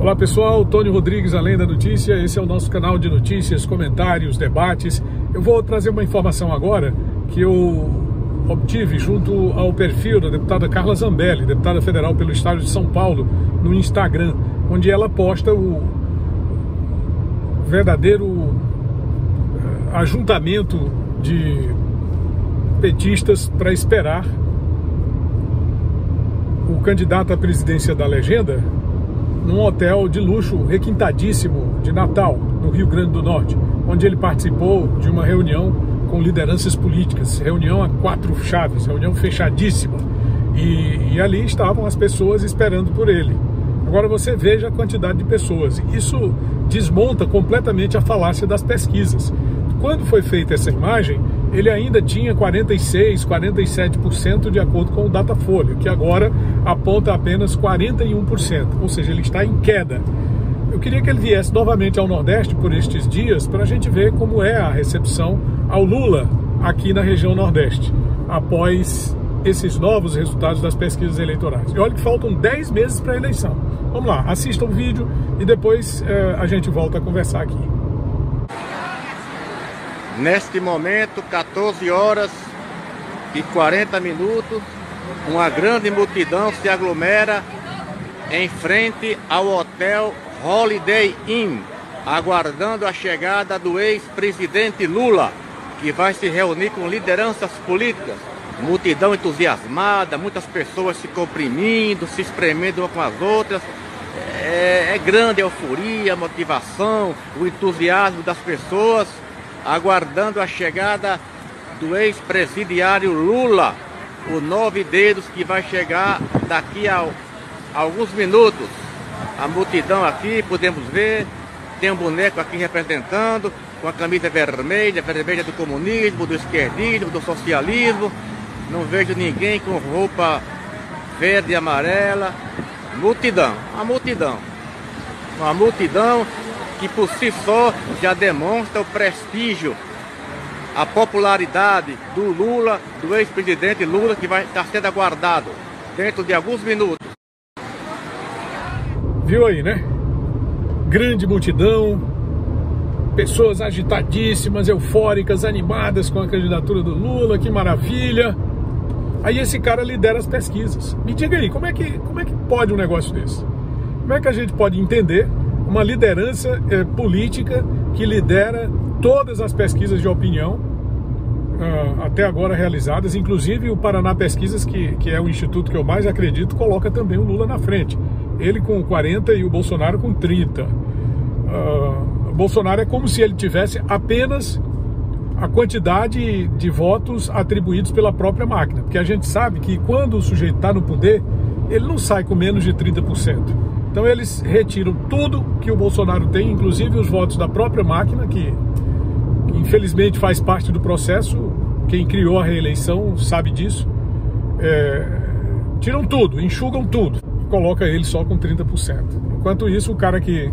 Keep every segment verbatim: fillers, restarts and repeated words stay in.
Olá pessoal, Tony Rodrigues, Além da Notícia. Esse é o nosso canal de notícias, comentários, debates. Eu vou trazer uma informação agora que eu obtive junto ao perfil da deputada Carla Zambelli, deputada federal pelo estado de São Paulo, no Instagram, onde ela posta o verdadeiro ajuntamento de petistas para esperar o candidato à presidência da legenda num hotel de luxo requintadíssimo de Natal, no Rio Grande do Norte, onde ele participou de uma reunião com lideranças políticas, reunião a quatro chaves, reunião fechadíssima, e, e ali estavam as pessoas esperando por ele. Agora você veja a quantidade de pessoas. Isso desmonta completamente a falácia das pesquisas. Quando foi feita essa imagem, ele ainda tinha quarenta e seis, quarenta e sete por cento de acordo com o Datafolha, que agora aponta apenas quarenta e um por cento, ou seja, ele está em queda. Eu queria que ele viesse novamente ao Nordeste por estes dias para a gente ver como é a recepção ao Lula aqui na região Nordeste, após esses novos resultados das pesquisas eleitorais. E olha que faltam dez meses para a eleição. Vamos lá, assistam o vídeo e depois eh, a gente volta a conversar aqui. Neste momento, quatorze horas e quarenta minutos, uma grande multidão se aglomera em frente ao hotel Holiday Inn, aguardando a chegada do ex-presidente Lula, que vai se reunir com lideranças políticas. Multidão entusiasmada, muitas pessoas se comprimindo, se espremendo umas com as outras. É, é grande a euforia, a motivação, o entusiasmo das pessoas, aguardando a chegada do ex-presidiário Lula, o nove dedos, que vai chegar daqui a, a alguns minutos. A multidão aqui, podemos ver, tem um boneco aqui representando, com a camisa vermelha, vermelha do comunismo, do esquerdismo, do socialismo. Não vejo ninguém com roupa verde e amarela. Multidão, a multidão. Uma multidão que por si só já demonstra o prestígio, a popularidade do Lula, do ex-presidente Lula, que vai estar sendo aguardado dentro de alguns minutos. Viu aí, né? Grande multidão, pessoas agitadíssimas, eufóricas, animadas com a candidatura do Lula, que maravilha. Aí esse cara lidera as pesquisas. Me diga aí, como é que, como é que pode um negócio desse? Como é que a gente pode entender uma liderança é, política que lidera todas as pesquisas de opinião uh, até agora realizadas, inclusive o Paraná Pesquisas, que, que é o instituto que eu mais acredito, coloca também o Lula na frente. Ele com quarenta e o Bolsonaro com trinta. Uh, o Bolsonaro é como se ele tivesse apenas a quantidade de votos atribuídos pela própria máquina, porque a gente sabe que quando o sujeito está no poder, ele não sai com menos de trinta por cento. Então eles retiram tudo que o Bolsonaro tem, inclusive os votos da própria máquina, que, que infelizmente faz parte do processo. Quem criou a reeleição sabe disso. É, tiram tudo, enxugam tudo e coloca ele só com trinta por cento. Enquanto isso, o cara que,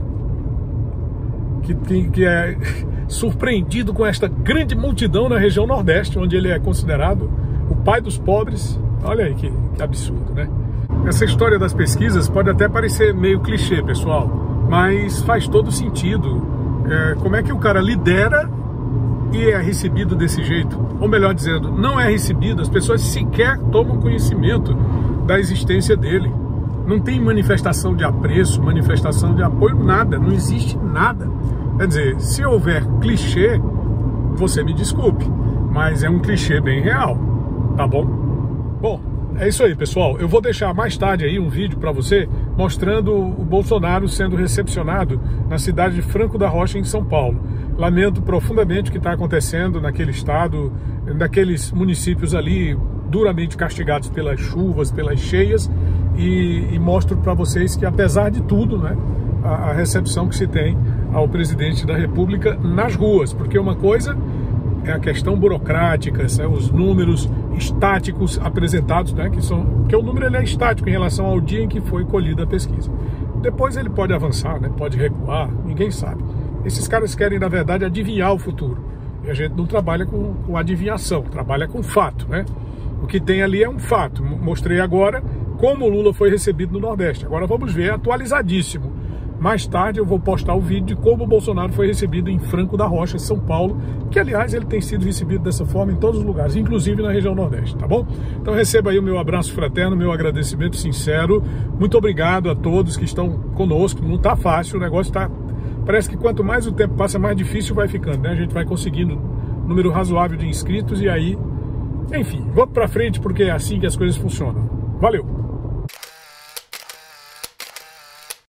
que, que, que é surpreendido com esta grande multidão na região Nordeste, onde ele é considerado o pai dos pobres, olha aí que, que absurdo, né? Essa história das pesquisas pode até parecer meio clichê, pessoal, mas faz todo sentido. É, como é que o cara lidera e é recebido desse jeito? Ou melhor dizendo, não é recebido, as pessoas sequer tomam conhecimento da existência dele. Não tem manifestação de apreço, manifestação de apoio, nada, não existe nada. Quer dizer, se houver clichê, você me desculpe, mas é um clichê bem real, tá bom? Bom, é isso aí, pessoal. Eu vou deixar mais tarde aí um vídeo para você mostrando o Bolsonaro sendo recepcionado na cidade de Franco da Rocha, em São Paulo. Lamento profundamente o que está acontecendo naquele estado, naqueles municípios ali duramente castigados pelas chuvas, pelas cheias, e, e mostro para vocês que, apesar de tudo, né, a, a recepção que se tem ao presidente da República nas ruas, porque uma coisa é a questão burocrática, são os números estáticos apresentados, né, que são, porque o número ele é estático em relação ao dia em que foi colhida a pesquisa. Depois ele pode avançar, né, pode recuar, ninguém sabe. Esses caras querem, na verdade, adivinhar o futuro. E a gente não trabalha com, com adivinhação, trabalha com fato, né? O que tem ali é um fato. Mostrei agora como o Lula foi recebido no Nordeste. Agora vamos ver atualizadíssimo Mais tarde eu vou postar o vídeo de como o Bolsonaro foi recebido em Franco da Rocha, São Paulo, que aliás ele tem sido recebido dessa forma em todos os lugares, inclusive na região Nordeste, tá bom? Então receba aí o meu abraço fraterno, meu agradecimento sincero. Muito obrigado a todos que estão conosco. Não tá fácil, o negócio tá... Parece que quanto mais o tempo passa, mais difícil vai ficando, né? A gente vai conseguindo um número razoável de inscritos e aí... Enfim, vamos pra frente porque é assim que as coisas funcionam. Valeu!